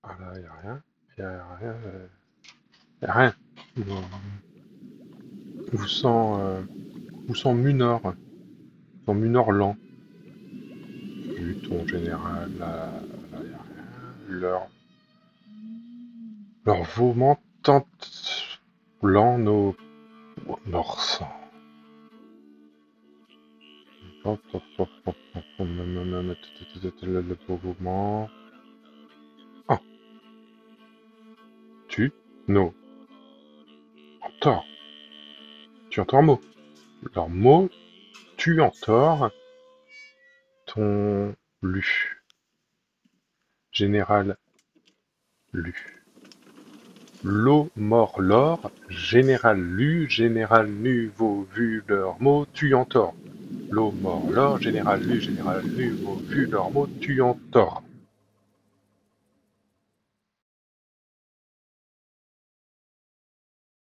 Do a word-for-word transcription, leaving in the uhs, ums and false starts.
Ah là, y a rien. Y a rien. euh, Y a rien. Vous, vous sent, euh, vous sent Munor. Vous sent Munor lent. Luton général, là, là, y a rien. Leur, leur vaumant tente lent nos morses. Hop, hop, hop, hop, hop, hop, le le mouvement. Ah, tu, no, tort. Tu entends mot. Leur mot, tu entends ton lu. Général lu. L'eau mort l'or, général lu, général nu, vos vu leur mot, tu en tort. L'eau mort l'or, général lu, général nu, vos vu leur mot, tu en tort.